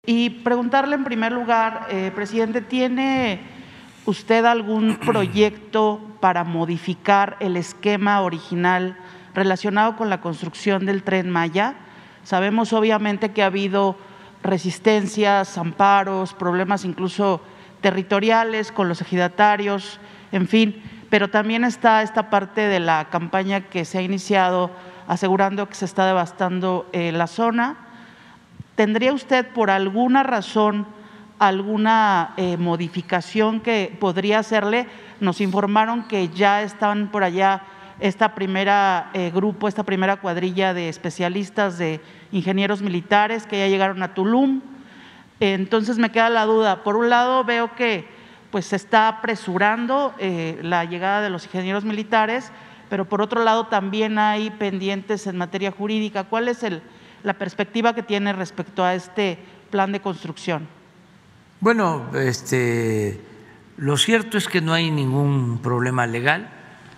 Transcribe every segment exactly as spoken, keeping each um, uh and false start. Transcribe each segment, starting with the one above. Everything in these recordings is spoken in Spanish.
Y preguntarle en primer lugar, eh, presidente, ¿tiene usted algún proyecto para modificar el esquema original relacionado con la construcción del Tren Maya? Sabemos obviamente que ha habido resistencias, amparos, problemas incluso territoriales con los ejidatarios, en fin, pero también está esta parte de la campaña que se ha iniciado asegurando que se está devastando eh, la zona. ¿Tendría usted por alguna razón alguna eh, modificación que podría hacerle? Nos informaron que ya están por allá esta primera eh, grupo, esta primera cuadrilla de especialistas de ingenieros militares que ya llegaron a Tulum. Entonces me queda la duda. Por un lado veo que pues se está apresurando eh, la llegada de los ingenieros militares, pero por otro lado también hay pendientes en materia jurídica. ¿Cuál es el, la perspectiva que tiene respecto a este plan de construcción? Bueno, este, lo cierto es que no hay ningún problema legal.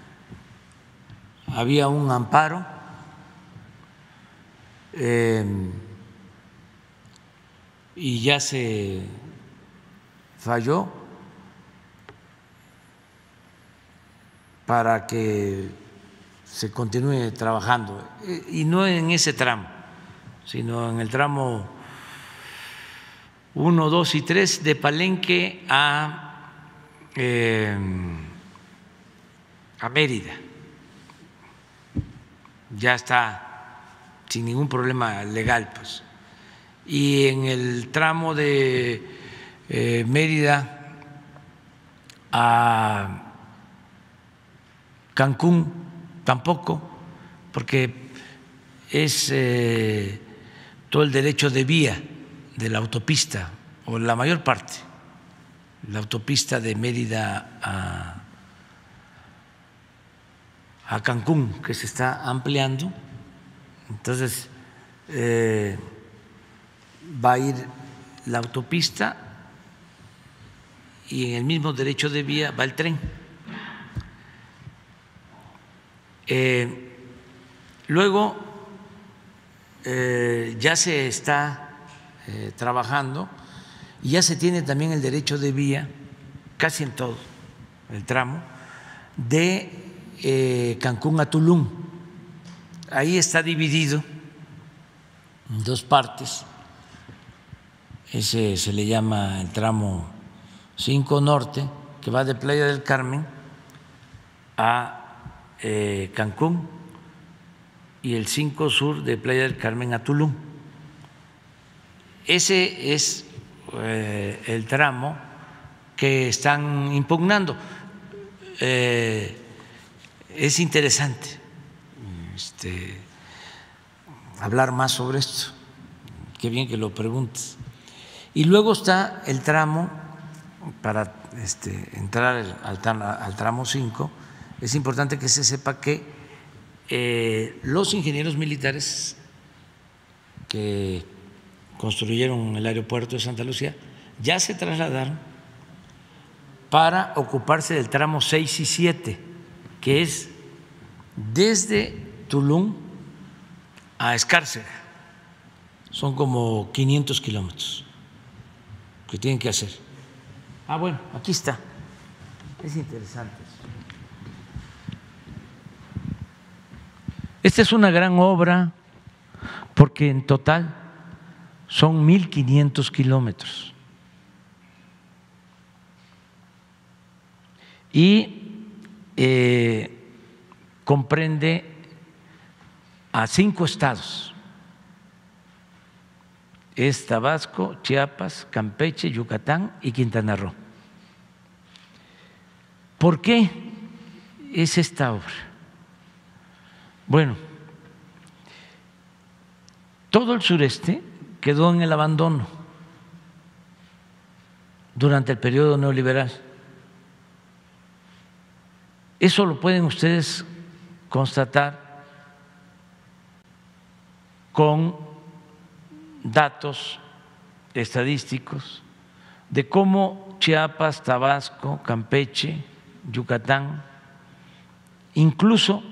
Había un amparo eh, y ya se falló para que se continúe trabajando, y no en ese tramo, sino en el tramo uno, dos y tres de Palenque a, eh, a Mérida. Ya está sin ningún problema legal, pues. Y en el tramo de eh, Mérida a Cancún tampoco, porque es eh, todo el derecho de vía de la autopista, o la mayor parte, la autopista de Mérida a, a Cancún, que se está ampliando. Entonces eh, va a ir la autopista y en el mismo derecho de vía va el tren. Eh, luego eh, ya se está eh, trabajando y ya se tiene también el derecho de vía casi en todo el tramo de eh, Cancún a Tulum. Ahí está dividido en dos partes. Ese se le llama el tramo cinco Norte, que va de Playa del Carmen a eh, Cancún, y el cinco Sur de Playa del Carmen a Tulum. Ese es eh, el tramo que están impugnando. Eh, es interesante este, hablar más sobre esto. Qué bien que lo preguntes. Y luego está el tramo, para este, entrar al, al tramo cinco, es importante que se sepa que eh, los ingenieros militares que construyeron el aeropuerto de Santa Lucía ya se trasladaron para ocuparse del tramo seis y siete, que es desde Tulum a Escárcega. Son como quinientos kilómetros que tienen que hacer. Ah, bueno, aquí está. Es interesante. Esta es una gran obra porque en total son mil quinientos kilómetros. Y eh, comprende a cinco estados. Es Tabasco, Chiapas, Campeche, Yucatán y Quintana Roo. ¿Por qué es esta obra? Bueno, todo el sureste quedó en el abandono durante el periodo neoliberal. Eso lo pueden ustedes constatar con datos estadísticos de cómo Chiapas, Tabasco, Campeche, Yucatán, incluso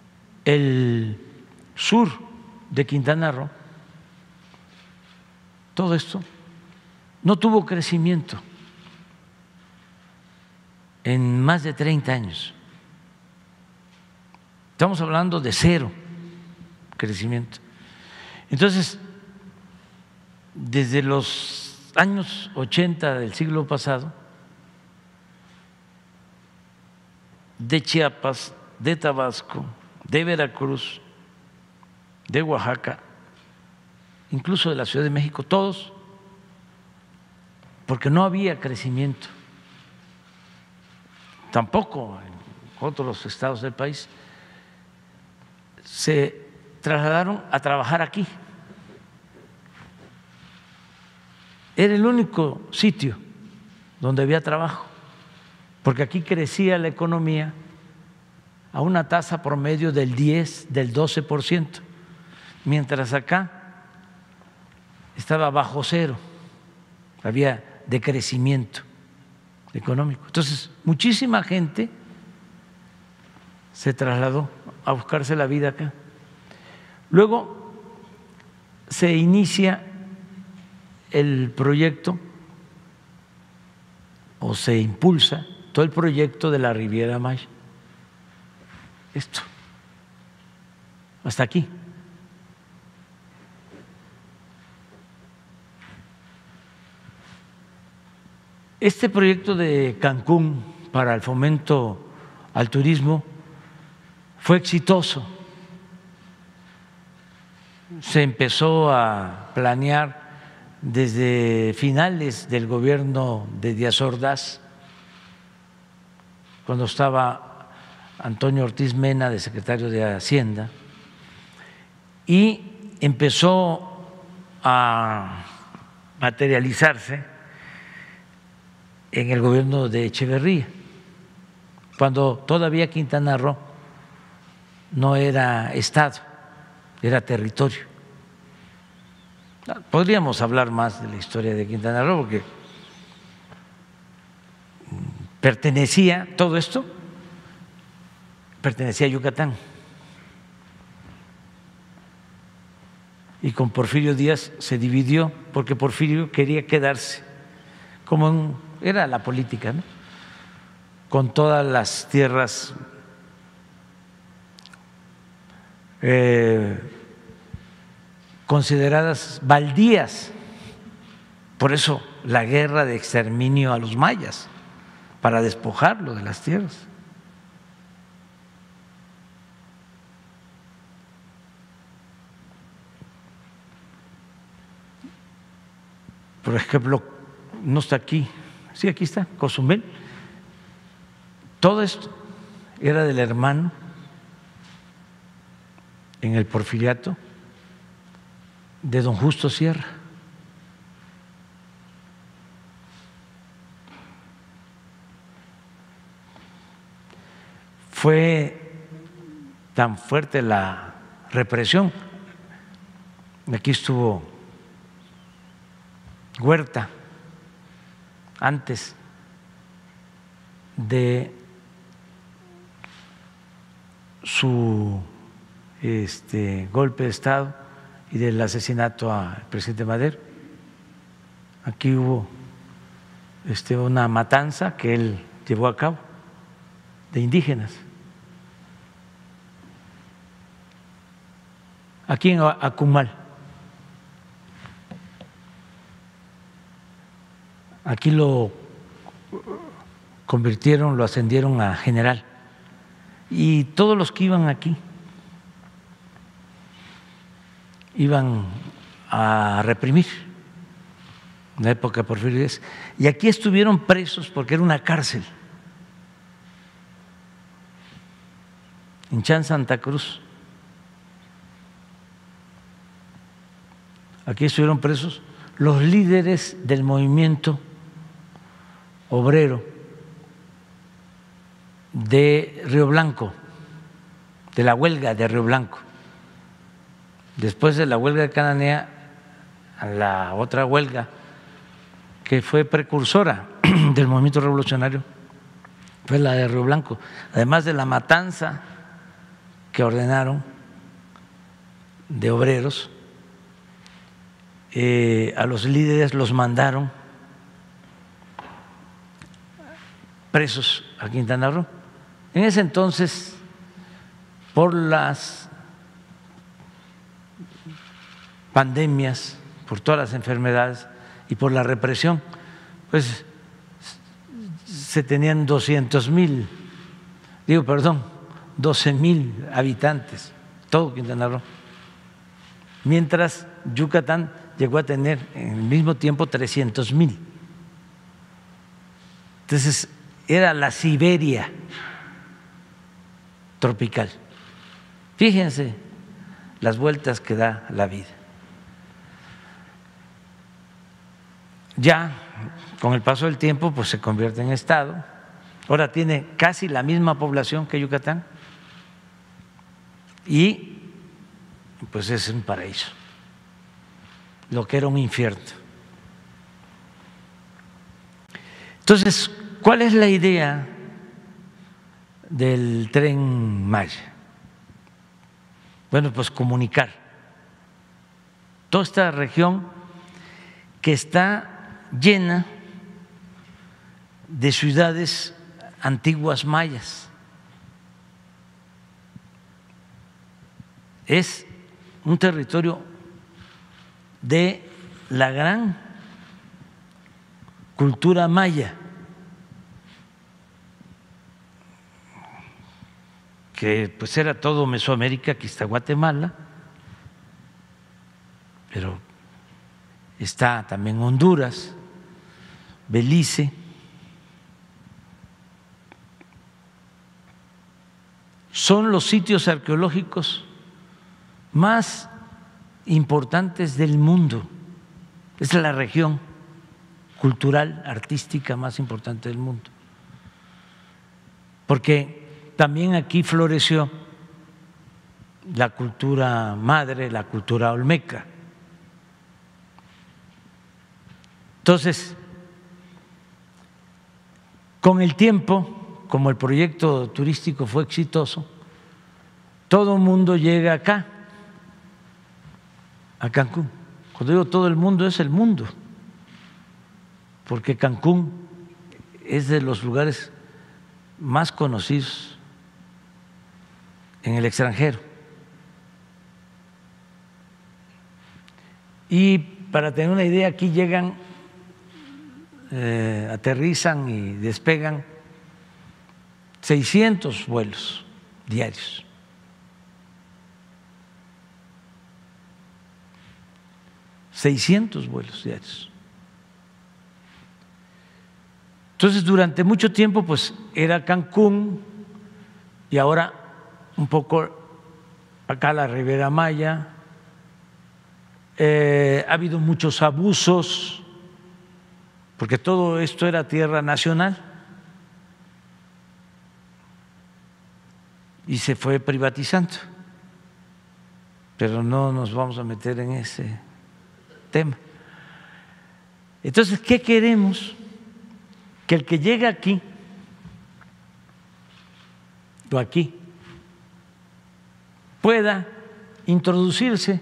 el sur de Quintana Roo, todo esto no tuvo crecimiento en más de treinta años. Estamos hablando de cero crecimiento. Entonces, desde los años ochenta del siglo pasado, de Chiapas, de Tabasco, de Veracruz, de Oaxaca, incluso de la Ciudad de México, todos, porque no había crecimiento, tampoco en otros estados del país, se trasladaron a trabajar aquí. Era el único sitio donde había trabajo, porque aquí crecía la economía a una tasa promedio del diez, del doce por ciento, mientras acá estaba bajo cero, había decrecimiento económico. Entonces, muchísima gente se trasladó a buscarse la vida acá. Luego se inicia el proyecto o se impulsa todo el proyecto de la Riviera Maya. Esto, hasta aquí. Este proyecto de Cancún para el fomento al turismo fue exitoso. Se empezó a planear desde finales del gobierno de Díaz Ordaz, cuando estaba Antonio Ortiz Mena de secretario de Hacienda, y empezó a materializarse en el gobierno de Echeverría, cuando todavía Quintana Roo no era estado, era territorio. Podríamos hablar más de la historia de Quintana Roo, porque pertenecía, todo esto pertenecía a Yucatán. Y con Porfirio Díaz se dividió, porque Porfirio quería quedarse, como en, era la política, ¿no?, con todas las tierras eh, consideradas baldías. Por eso la guerra de exterminio a los mayas, para despojarlo de las tierras. Por ejemplo, no está aquí, sí, aquí está, Cozumel. Todo esto era del hermano en el porfiriato de don Justo Sierra. Fue tan fuerte la represión. Aquí estuvo Huerta antes de su este, golpe de Estado y del asesinato al presidente Madero. Aquí hubo este, una matanza que él llevó a cabo de indígenas. Aquí en Acumal. Aquí lo convirtieron, lo ascendieron a general. Y todos los que iban aquí iban a reprimir en la época de Porfirio Díaz. Y aquí estuvieron presos porque era una cárcel. En Chan, Santa Cruz. Aquí estuvieron presos los líderes del movimiento obrero de Río Blanco, de la huelga de Río Blanco. Después de la huelga de Cananea, la otra huelga que fue precursora del movimiento revolucionario fue la de Río Blanco, además de la matanza que ordenaron de obreros eh, a los líderes los mandaron presos a Quintana Roo. En ese entonces, por las pandemias, por todas las enfermedades y por la represión, pues se tenían doscientos mil, digo, perdón, doce mil habitantes, todo Quintana Roo, mientras Yucatán llegó a tener en el mismo tiempo trescientos mil. Entonces era la Siberia tropical. Fíjense las vueltas que da la vida. Ya con el paso del tiempo pues se convierte en estado. Ahora tiene casi la misma población que Yucatán y pues es un paraíso, lo que era un infierno. Entonces, ¿cuál es la idea del Tren Maya? Bueno, pues comunicar toda esta región que está llena de ciudades antiguas mayas. Es un territorio de la gran cultura maya, que pues era todo Mesoamérica, aquí está Guatemala, pero está también Honduras, Belice, son los sitios arqueológicos más importantes del mundo. Es la región cultural, artística más importante del mundo, porque también aquí floreció la cultura madre, la cultura olmeca. Entonces, con el tiempo, como el proyecto turístico fue exitoso, todo el mundo llega acá, a Cancún. Cuando digo todo el mundo, es el mundo, porque Cancún es de los lugares más conocidos en el extranjero. Y para tener una idea, aquí llegan, eh, aterrizan y despegan seiscientos vuelos diarios. seiscientos vuelos diarios. Entonces, durante mucho tiempo, pues era Cancún y ahora un poco acá la Riviera Maya. Eh, ha habido muchos abusos, porque todo esto era tierra nacional y se fue privatizando, pero no nos vamos a meter en ese tema. Entonces, ¿qué queremos? Que el que llega aquí o aquí pueda introducirse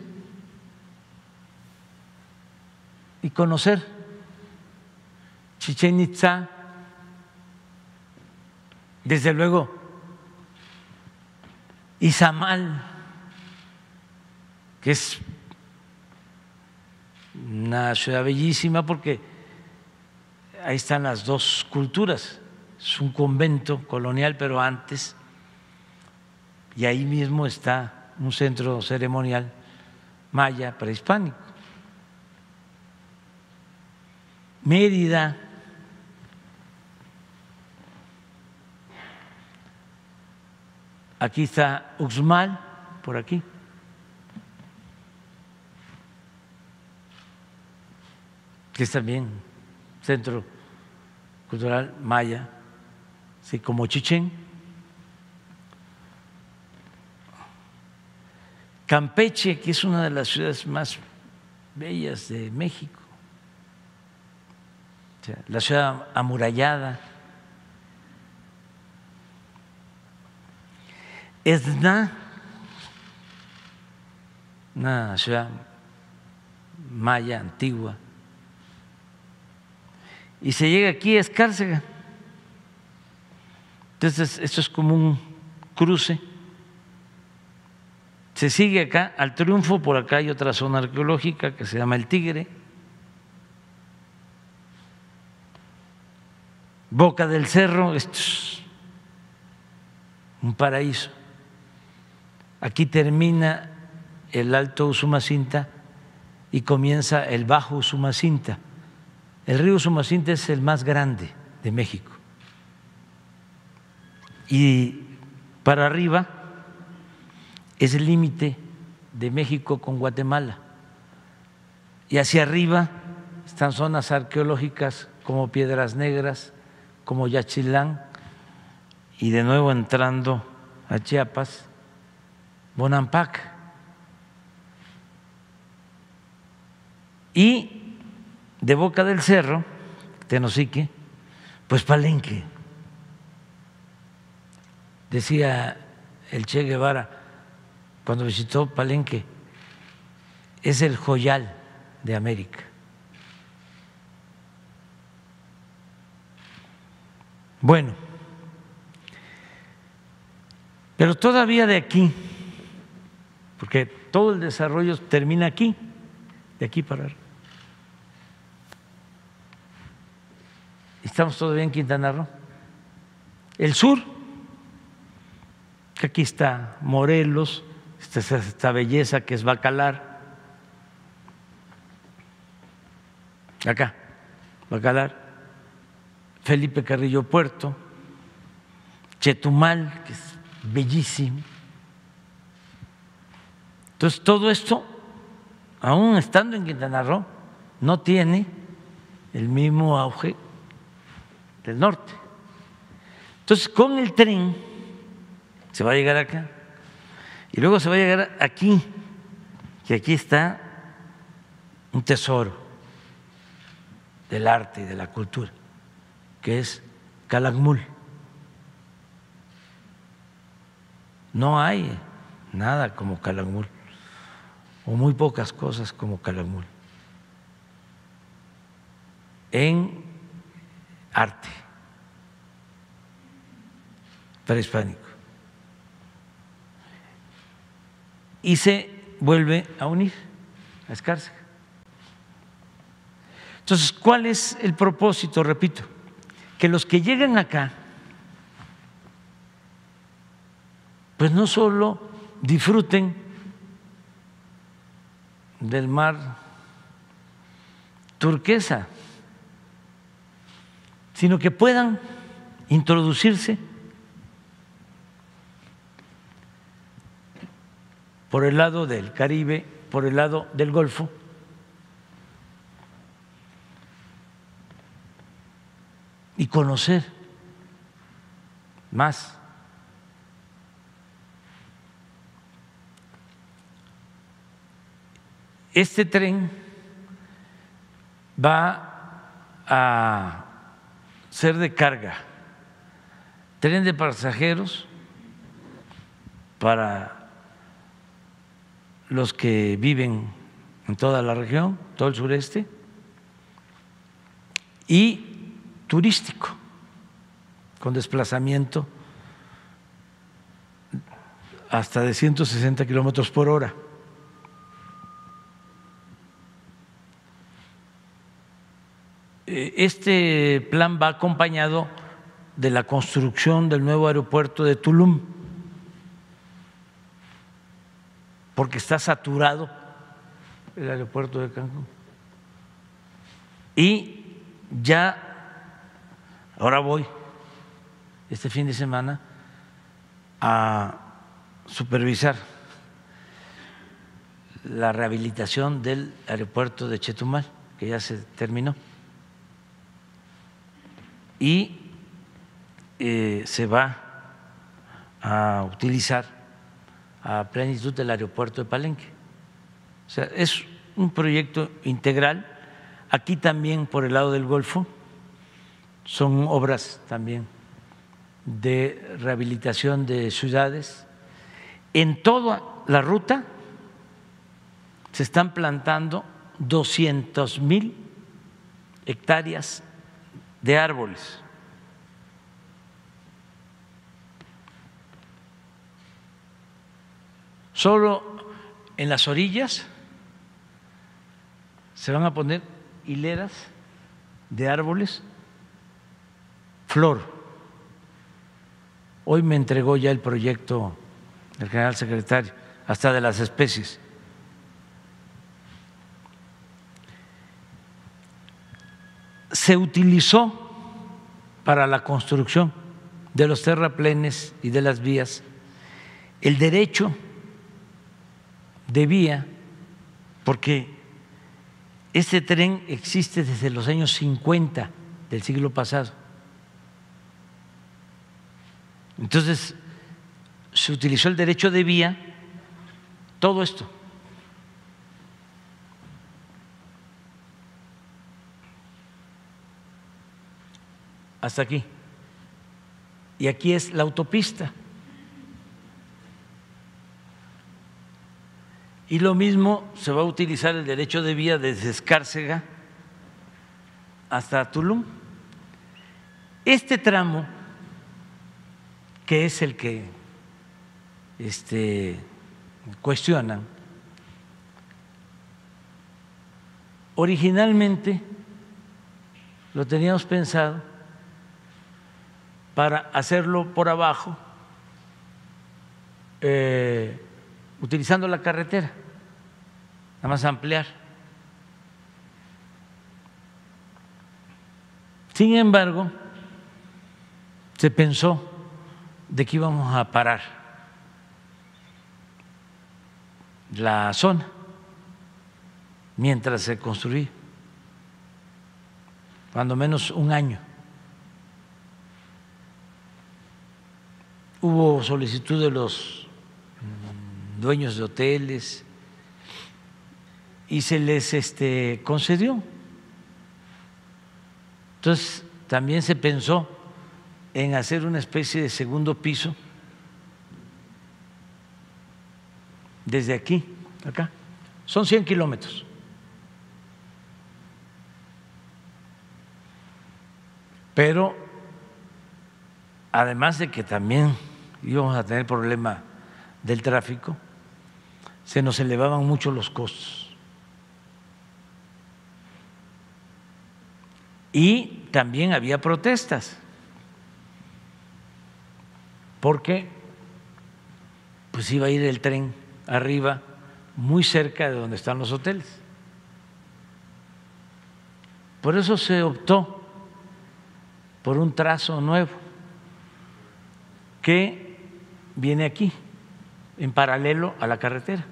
y conocer Chichén Itzá, desde luego Izamal, que es una ciudad bellísima porque ahí están las dos culturas, es un convento colonial, pero antes, y ahí mismo está un centro ceremonial maya prehispánico. Mérida, aquí está Uxmal, por aquí. Que es también centro cultural maya, así como Chichén. Campeche, que es una de las ciudades más bellas de México, o sea, la ciudad amurallada. Esna, una ciudad maya antigua, y se llega aquí a Escárcega. Entonces, esto es como un cruce. Se sigue acá al Triunfo, por acá hay otra zona arqueológica que se llama El Tigre. Boca del Cerro, esto es un paraíso. Aquí termina el Alto Usumacinta y comienza el Bajo Usumacinta. El río Usumacinta es el más grande de México. Y para arriba es el límite de México con Guatemala. Y hacia arriba están zonas arqueológicas como Piedras Negras, como Yaxchilán, y de nuevo entrando a Chiapas, Bonampak. Y de Boca del Cerro, Tenosique, pues Palenque. Decía el Che Guevara cuando visitó Palenque, es el joyal de América. Bueno, pero todavía de aquí, porque todo el desarrollo termina aquí, de aquí para arriba. Estamos todavía en Quintana Roo. El sur, que aquí está Morelos, esta, esta belleza que es Bacalar, acá, Bacalar, Felipe Carrillo Puerto, Chetumal, que es bellísimo. Entonces, todo esto, aún estando en Quintana Roo, no tiene el mismo auge del norte. Entonces, con el tren se va a llegar acá y luego se va a llegar aquí, que aquí está un tesoro del arte y de la cultura, que es Calakmul. No hay nada como Calakmul, o muy pocas cosas como Calakmul en arte prehispánico. Y se vuelve a unir a Escárcega. Entonces, ¿cuál es el propósito? Repito, que los que llegan acá, pues no solo disfruten del mar turquesa, sino que puedan introducirse por el lado del Caribe, por el lado del Golfo, y conocer más. Este tren va a ser de carga, tren de pasajeros para los que viven en toda la región, todo el sureste, y turístico, con desplazamiento hasta de ciento sesenta kilómetros por hora. Este plan va acompañado de la construcción del nuevo aeropuerto de Tulum, porque está saturado el aeropuerto de Cancún. Y ya, ahora voy este fin de semana a supervisar la rehabilitación del aeropuerto de Chetumal, que ya se terminó. Y eh, se va a utilizar a plenitud del aeropuerto de Palenque. O sea, es un proyecto integral. Aquí también por el lado del Golfo son obras también de rehabilitación de ciudades. En toda la ruta se están plantando doscientas mil hectáreas de árboles. Solo en las orillas se van a poner hileras de árboles, flor. Hoy me entregó ya el proyecto el general secretario, hasta de las especies. Se utilizó para la construcción de los terraplenes y de las vías el derecho de vía, porque este tren existe desde los años cincuenta del siglo pasado. Entonces, se utilizó el derecho de vía, todo esto. Hasta aquí. Y aquí es la autopista. Y lo mismo se va a utilizar el derecho de vía desde Escárcega hasta Tulum. Este tramo, que es el que este, cuestionan, originalmente lo teníamos pensado para hacerlo por abajo, eh, utilizando la carretera, nada más ampliar. Sin embargo, se pensó de que íbamos a parar la zona mientras se construía, cuando menos un año. Hubo solicitud de los dueños de hoteles y se les este, concedió. Entonces, también se pensó en hacer una especie de segundo piso desde aquí, acá. Son cien kilómetros. Pero, además de que también íbamos a tener problema del tráfico, se nos elevaban mucho los costos. Y también había protestas, porque pues iba a ir el tren arriba, muy cerca de donde están los hoteles. Por eso se optó por un trazo nuevo que viene aquí, en paralelo a la carretera.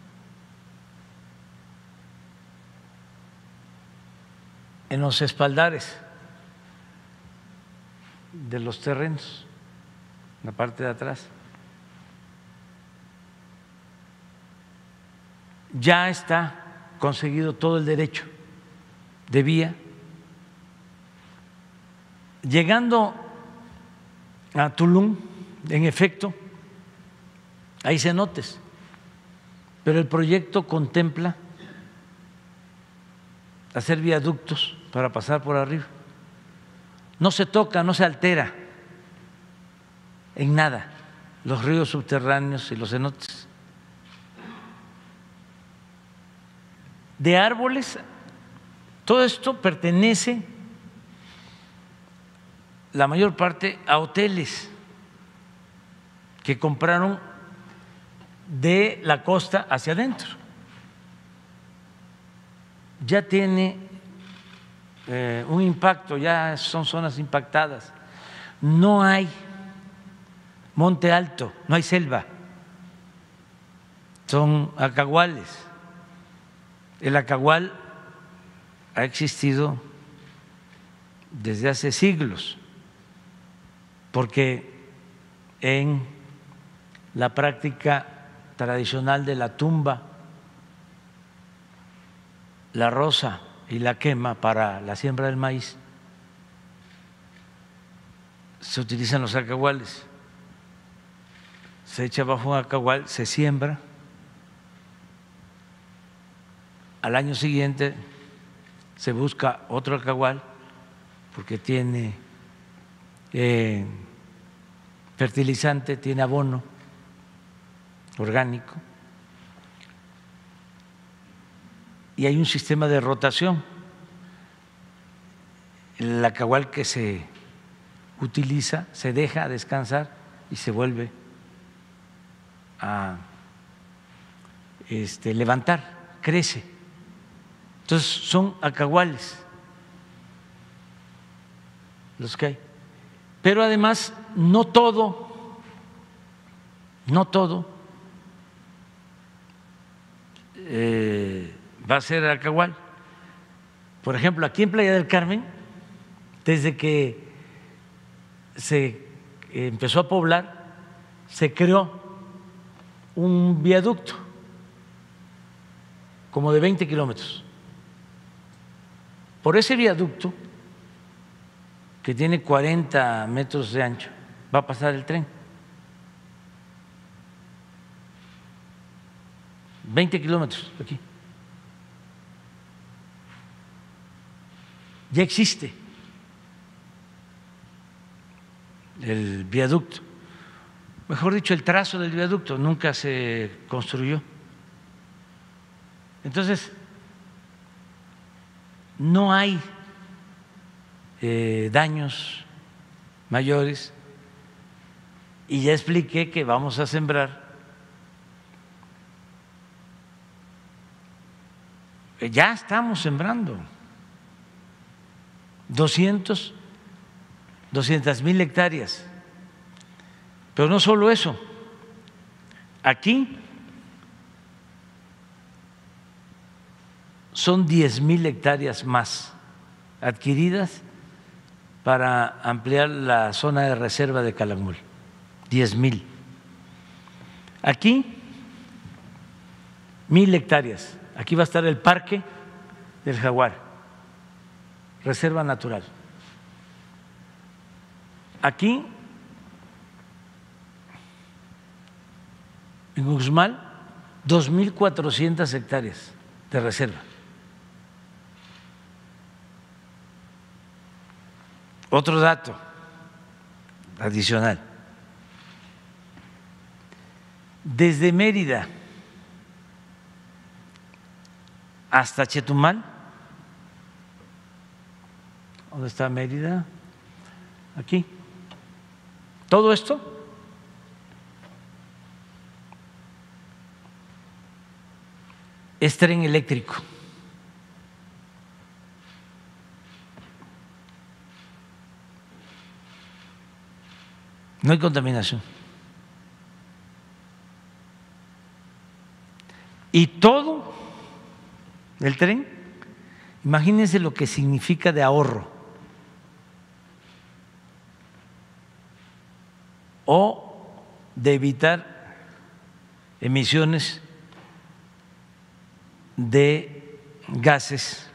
En los espaldares de los terrenos, en la parte de atrás. Ya está conseguido todo el derecho de vía. Llegando a Tulum, en efecto, hay cenotes, pero el proyecto contempla hacer viaductos para pasar por arriba. No se toca, no se altera en nada los ríos subterráneos y los cenotes. De árboles, todo esto pertenece la mayor parte a hoteles que compraron de la costa hacia adentro. Ya tiene eh, un impacto, ya son zonas impactadas. No hay monte alto, no hay selva, son acahuales. El acahual ha existido desde hace siglos, porque en la práctica tradicional de la tumba, la roza y la quema para la siembra del maíz, se utilizan los acahuales. Se echa bajo un acahual, se siembra, al año siguiente se busca otro alcahual porque tiene eh, fertilizante, tiene abono orgánico y hay un sistema de rotación. El alcahual que se utiliza se deja descansar y se vuelve a este, levantar, crece. Entonces son alcahuales los que hay. Pero además no todo, no todo eh, va a ser alcahual. Por ejemplo, aquí en Playa del Carmen, desde que se empezó a poblar, se creó un viaducto como de veinte kilómetros. Por ese viaducto, que tiene cuarenta metros de ancho, va a pasar el tren. veinte kilómetros aquí. Ya existe el viaducto, mejor dicho, el trazo del viaducto, nunca se construyó. Entonces, no hay eh, daños mayores y ya expliqué que vamos a sembrar. Ya estamos sembrando doscientas mil hectáreas. Pero no solo eso, aquí son diez mil hectáreas más adquiridas para ampliar la zona de reserva de Calakmul, diez mil. Aquí, mil hectáreas. Aquí va a estar el Parque del Jaguar, reserva natural. Aquí, en Uxmal, dos mil cuatrocientas hectáreas de reserva. Otro dato adicional. Desde Mérida hasta Chetumal, ¿dónde está Mérida? Aquí. Todo esto es tren eléctrico. No hay contaminación. Y todo el tren, imagínense lo que significa de ahorro. O de evitar emisiones de gases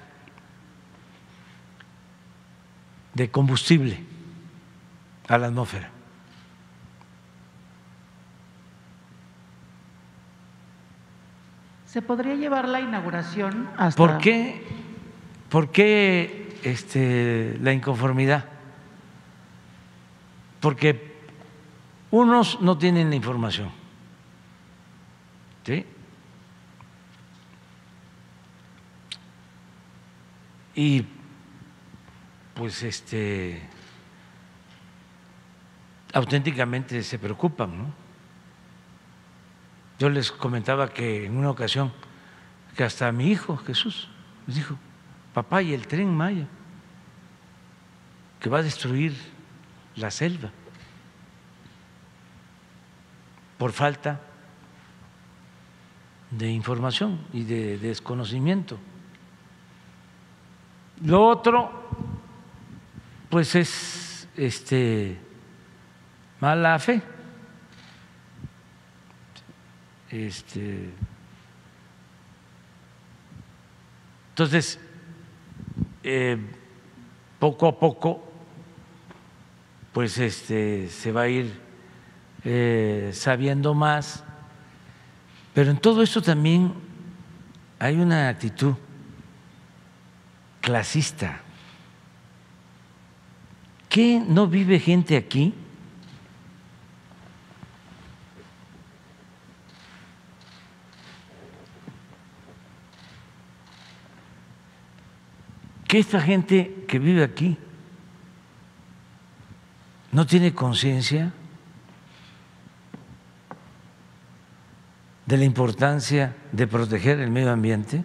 de combustible a la atmósfera. ¿Se podría llevar la inauguración hasta...? ¿Por qué, por qué este, la inconformidad? Porque unos no tienen la información, ¿sí? Y pues este auténticamente se preocupan, ¿no? Yo les comentaba que en una ocasión que hasta mi hijo Jesús les dijo: papá, ¿y el Tren Maya que va a destruir la selva por falta de información y de desconocimiento? Lo otro, pues es este mala fe. Este, entonces, eh, poco a poco, pues este se va a ir eh, sabiendo más, pero en todo esto también hay una actitud clasista. ¿Qué no vive gente aquí? Que esta gente que vive aquí no tiene conciencia de la importancia de proteger el medio ambiente.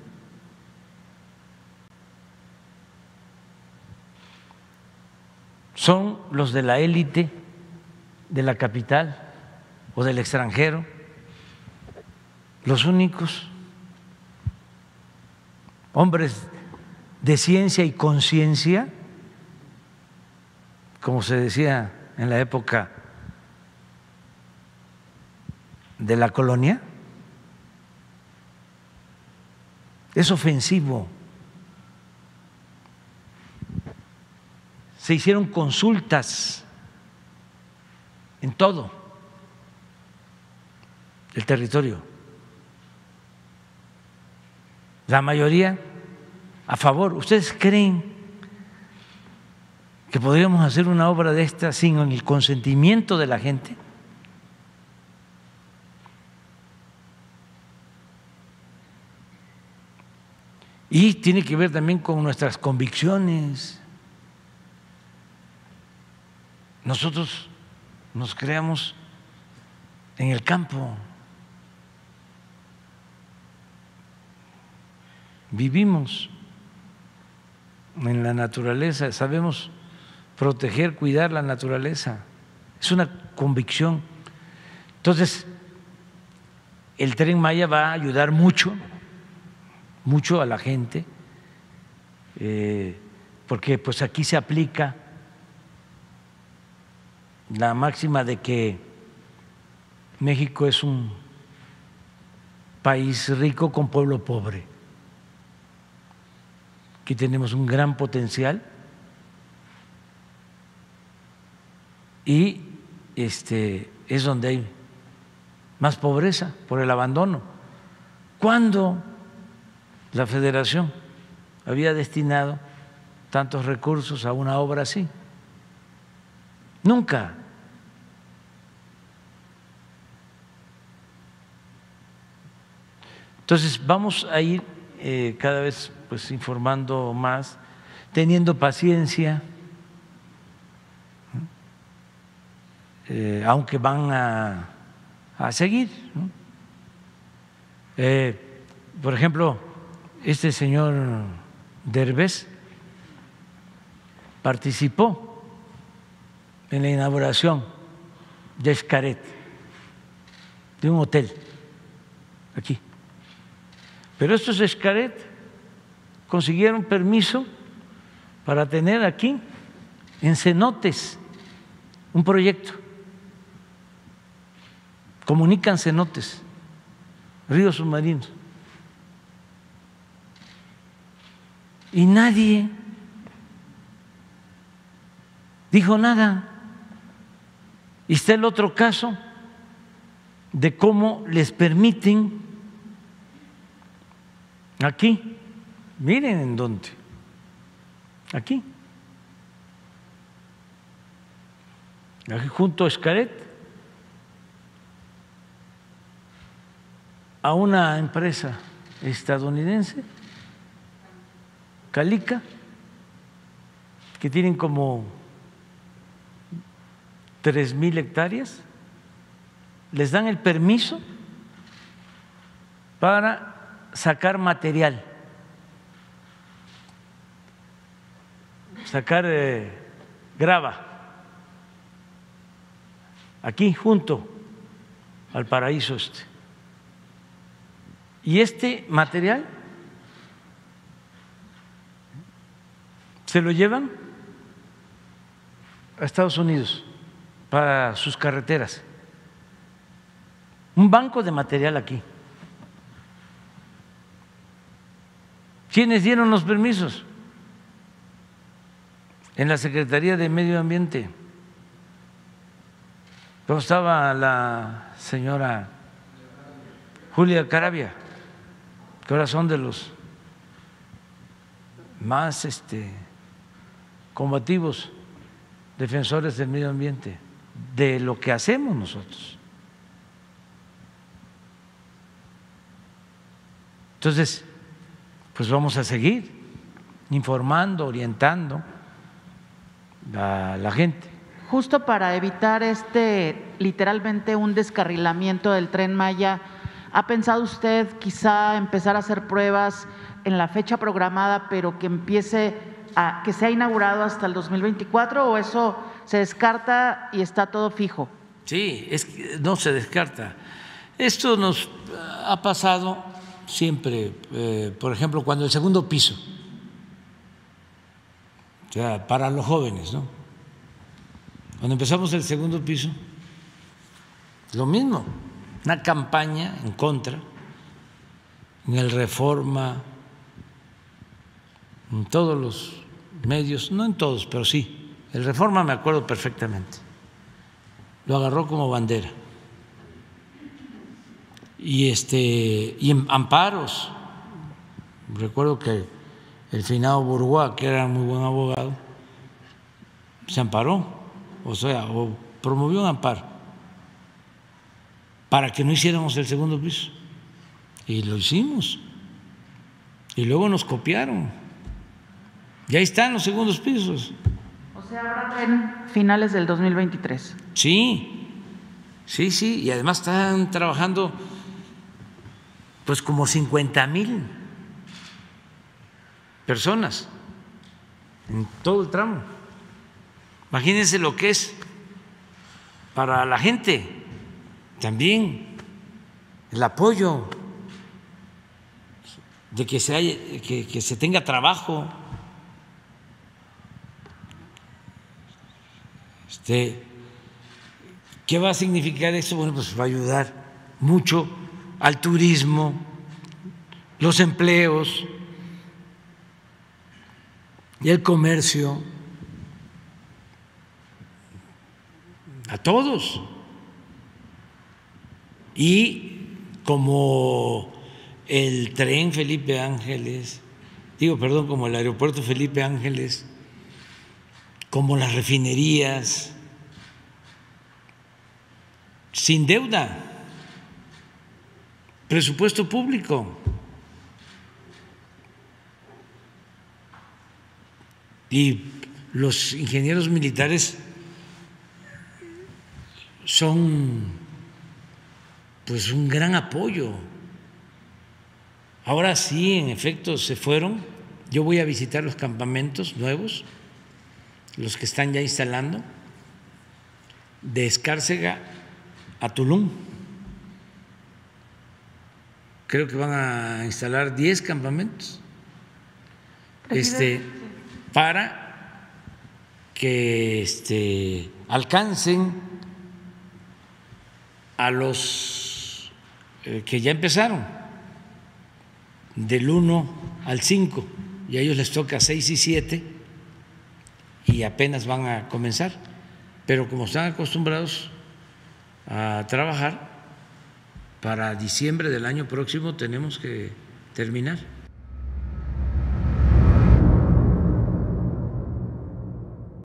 Son los de la élite de la capital o del extranjero los únicos hombres de ciencia y conciencia, como se decía en la época de la colonia. Es ofensivo. Se hicieron consultas en todo el territorio. La mayoría a favor. ¿Ustedes creen que podríamos hacer una obra de esta sin el consentimiento de la gente? Y tiene que ver también con nuestras convicciones. Nosotros nos creamos en el campo, vivimos en la naturaleza, sabemos proteger, cuidar la naturaleza. Es una convicción. Entonces, el Tren Maya va a ayudar mucho, mucho a la gente, eh, porque pues aquí se aplica la máxima de que México es un país rico con pueblo pobre. Aquí tenemos un gran potencial y este es donde hay más pobreza por el abandono. ¿Cuándo la Federación había destinado tantos recursos a una obra así? Nunca. Entonces vamos a ir eh, cada vez pues informando más, teniendo paciencia, eh, aunque van a, a seguir, ¿no? Eh, por ejemplo, este señor Derbez participó en la inauguración de Xcaret, de un hotel aquí. Pero estos Xcaret consiguieron permiso para tener aquí en cenotes un proyecto. Comunican cenotes, ríos submarinos. Y nadie dijo nada. Y está el otro caso de cómo les permiten aquí, miren en dónde, aquí, aquí junto a Xcaret, a una empresa estadounidense, Calica, que tienen como tres mil hectáreas, les dan el permiso para sacar material, sacar eh, grava, aquí junto al paraíso este. Y este material se lo llevan a Estados Unidos para sus carreteras. Un banco de material aquí. ¿Quiénes dieron los permisos? En la Secretaría de Medio Ambiente. ¿Cómo estaba la señora Julia Caravia? que ahora son de los más este, combativos defensores del medio ambiente, de lo que hacemos nosotros. Entonces, pues vamos a seguir informando, orientando a la gente. Justo para evitar este, literalmente un descarrilamiento del Tren Maya, ¿ha pensado usted quizá empezar a hacer pruebas en la fecha programada, pero que empiece a, que sea inaugurado hasta el dos mil veinticuatro, o eso se descarta y está todo fijo? Sí, es que no se descarta. Esto nos ha pasado siempre, eh, por ejemplo, cuando el segundo piso, o sea, para los jóvenes, ¿no? Cuando empezamos el segundo piso, lo mismo, una campaña en contra, en el Reforma, en todos los medios, no en todos, pero sí, el Reforma me acuerdo perfectamente, lo agarró como bandera. Y, este, y en amparos, recuerdo que el finado Burgoa, que era muy buen abogado, se amparó, o sea, o promovió un amparo para que no hiciéramos el segundo piso. Y lo hicimos. Y luego nos copiaron. Y ahí están los segundos pisos. O sea, ahora en finales del dos mil veintitrés. Sí, sí, sí. Y además están trabajando pues como cincuenta mil personas en todo el tramo. Imagínense lo que es para la gente también el apoyo de que se, haya, que, que se tenga trabajo. Este, ¿qué va a significar eso? Bueno, pues va a ayudar mucho al turismo, los empleos y el comercio, a todos. Y como el tren Felipe Ángeles, digo, perdón, como el aeropuerto Felipe Ángeles, como las refinerías, sin deuda, presupuesto público. Y los ingenieros militares son pues un gran apoyo. Ahora sí, en efecto, se fueron. Yo voy a visitar los campamentos nuevos, los que están ya instalando, de Escárcega a Tulum. Creo que van a instalar diez campamentos este, para que este, alcancen a los eh, que ya empezaron, del uno al cinco, y a ellos les toca seis y siete, y apenas van a comenzar, pero como están acostumbrados a trabajar, para diciembre del año próximo tenemos que terminar.